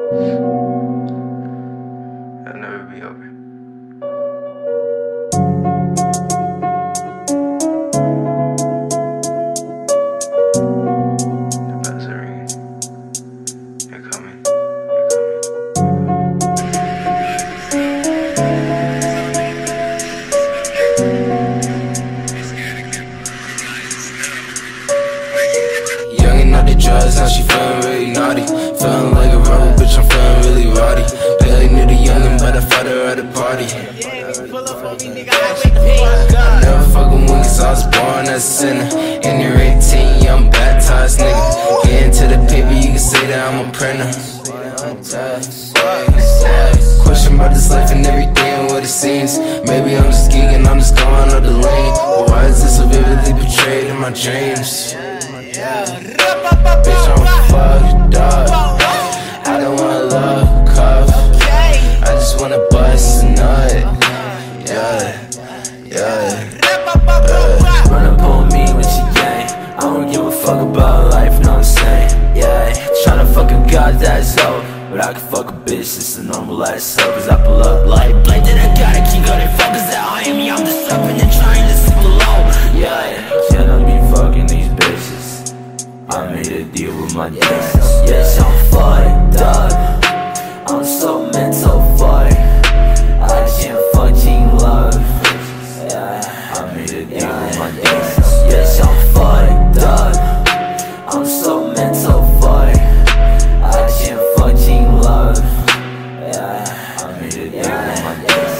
It'll never be over. The bells are ringing. You're coming. Youngin' off the drugs, now she feelin' really naughty. Feelin' like a rebel, bitch, I'm feelin' really rowdy. Barely knew the youngin', but I fought her at a party. I never fuck with one, cause I was born as a sinner. In your 18, yeah, I'm baptized, nigga. Get into the paper, you can say that I'm a printer. Question about this life and everything, what it seems. Maybe I'm just geeking, I'm just going up the lane. But why is this so vividly portrayed in my dreams? Bitch, I'm fucked up. I don't wanna love cuff. I just wanna bust a nut. Run up on me with your gang. I don't give a fuck about life, know what I'm saying? Yeah, tryna fuck a god that's over. But I can fuck a bitch, it's a normal ass so. Cause I pull up like blade that I gotta keep all their focus out on me. I'm just rapping and trying to sleep alone. Yeah, cannot be fucking these bitches. I made a deal with my dance. Yes, I'm fucked up. I'm so mental fucked. I can't fucking love. Yeah, I made a deal with my dance. Yes, I'm fucked up. I'm so mental fucked. I can't fucking love. Yeah, I made a deal with my dance.